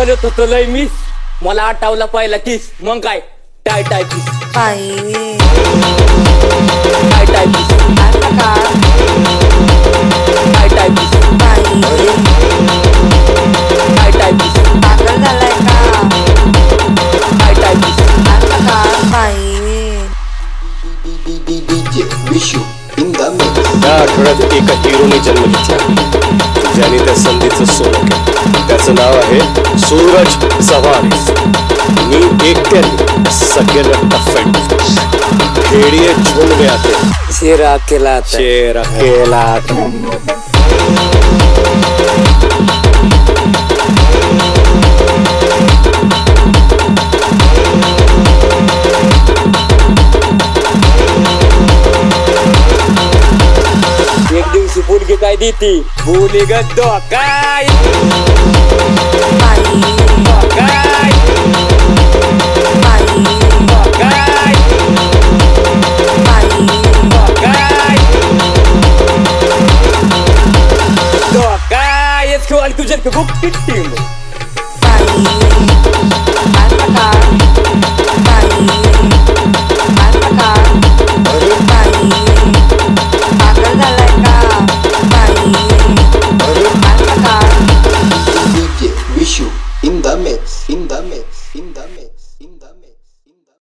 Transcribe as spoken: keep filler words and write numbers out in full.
करत होतो लय मिस, मला आठवला पहिला किस. मग काय टाय टाय किस, बाई टाय टाय किस, आता का टाय टाय किस, बाई टाय टाय किस, पागल झालाय का टाय टाय किस. आता का बाई. या आठवड्यात एका हिरोने जन्म घेतला ज्याने त्या संधीचं सोनं केलं. त्याचं नाव आहे सूरज चव्हाण. मी एकट्याने सगळ्यांना टफेट खेळिए झुंड में आते, शेर अकेला आता. शेर अकेला आता. एक दिवशी पोरगी काय देती, बोली ग काय बाई काय बाई काय बाई काय काय. It's called तुझ्या बुक टीम.